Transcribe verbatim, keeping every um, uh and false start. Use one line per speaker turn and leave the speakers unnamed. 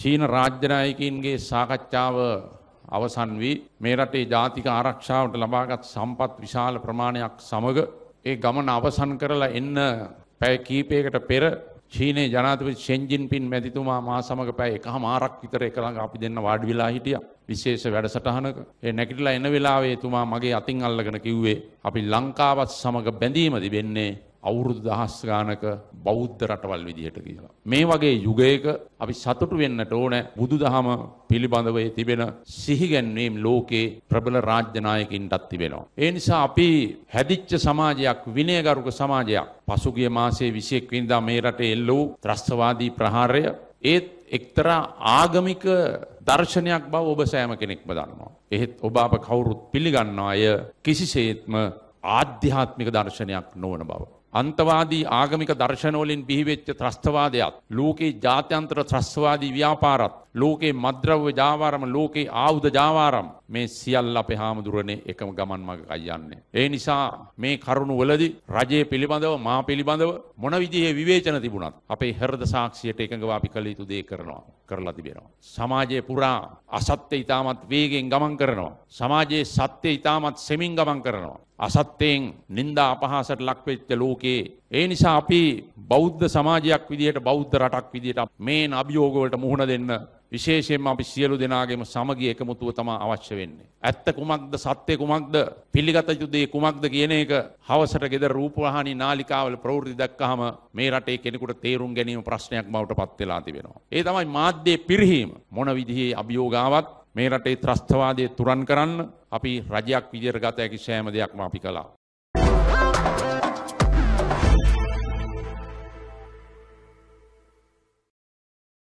චීන රාජ්‍ය නායකයින්ගේ සාකච්ඡාව අවසන් වී මේ රටේ ජාතික ආරක්ෂාවට ලබාගත් සම්පත් විශාල ප්‍රමාණයක් සමග ඒ ගමන අවසන් කරලා එන්න පැය කීපයකට පෙර චීනයේ ජනාධිපති ෂෙන් ජින්පින් මැතිතුමා මා සමග පැය එකහමාරක් විතර එක ළඟ අපි දෙන්න වාඩි වෙලා හිටියා විශේෂ වැඩසටහනක. ඒ නැගිටලා එන වෙලාවේ එතුමා මගේ අතින් අල්ලගෙන කිව්වේ අපි ලංකාවත් සමග බැඳීම තිබෙන්නේ අවුරුදු දහස් ගානක බෞද්ධ රටවල් විදිහට කියලා. මේ වගේ යුගයක අපි සතුටු වෙන්නට ඕන බුදුදහම පිළිබඳව තිබෙන සිහිගැන්වීම් ලෝකේ ප්‍රබල රාජ්‍ය නායකින්ටත් තිබෙනවා. ඒ නිසා අපි හැදිච්ච සමාජයක්, විනයගරුක සමාජයක්. පසුගිය මාසයේ විසිඑක වෙනිදා මේ රටේ එල්ල වූ ත්‍රස්තවාදී ප්‍රහාරය ඒත් එක්තරා ආගමික දර්ශනයක් බව ඔබ සෑම කෙනෙක්ම දන්නවා. එහෙත් ඔබ අප කවුරුත් පිළිගන්නා අය කිසිසේත්ම ආධ්‍යාත්මික දර්ශනයක් නොවන බව. අන්තවාදී ආගමික දර්ශනවලින් බිහිවෙච්ච ත්‍රස්තවාදයත්, ලෝකේ ජාත්‍යන්තර ත්‍රස්තවාදී ව්‍යාපාරත්, ලෝකේ මද්ද්‍රව්‍ය ජාවාරම, ලෝකේ ආයුධ ජාවාරම් මේ සියල්ල අපේ හාමුදුරනේ එකම ගමන් මඟ යන්නේ. ඒ නිසා මේ කරුණ වලදී රජයේ පිළිබඳව, මා පිළිබඳව මොන විදිහේ විවේචන තිබුණත් අපේ හෘද සාක්ෂියට එකඟව අපි කළ යුතු දේ කරනවා, කරලා තිබෙනවා. සමාජයේ පුරා අසත්‍ය ඊටමත් වේගෙන් ගමන් කරනවා. සමාජයේ සත්‍ය ඊටමත් සෙමින් ගමන් කරනවා. අසත්‍යයෙන් නිന്ദා අපහාසයට ලක් වෙච්ච ලෝකේ ඒ නිසා අපි බෞද්ධ සමාජයක් විදිහට, බෞද්ධ රටක් විදිහට මේන අභියෝග වලට මුහුණ දෙන්න විශේෂයෙන්ම අපි සියලු දෙනාගේම සමගිය එකමුතුව තමයි අවශ්‍ය වෙන්නේ. ඇත්ත කුමක්ද, සත්‍ය කුමක්ද, පිළිගත යුතු දේ කුමක්ද කියන එක හවසට ගෙදර රූපවාහිනී නාලිකාවල ප්‍රවෘත්ති දැක්කහම මේ රටේ කෙනෙකුට තේරුම් ගැනීම ප්‍රශ්නයක් බවට පත් වෙලා තිබෙනවා. ඒ තමයි මාධ්‍යයේ පිරිහීම. මොන විදිහේ අභියෝගාවත් මේ රටේ ත්‍රස්තවාදයේ තුරන් කරන්න අපි රජයක් විදියට ගත හැකි සෑම දෙයක්ම අපි කළා.